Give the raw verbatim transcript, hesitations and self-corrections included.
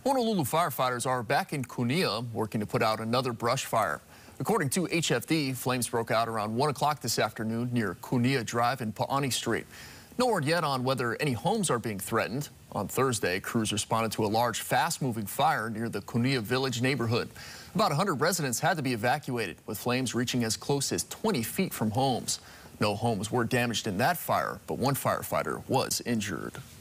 Honolulu firefighters are back in Kunia working to put out another brush fire. According to H F D, flames broke out around one o'clock this afternoon near Kunia Drive and Paani Street. No word yet on whether any homes are being threatened. On Thursday, crews responded to a large, fast-moving fire near the Kunia Village neighborhood. About one hundred residents had to be evacuated, with flames reaching as close as twenty feet from homes. No homes were damaged in that fire, but one firefighter was injured.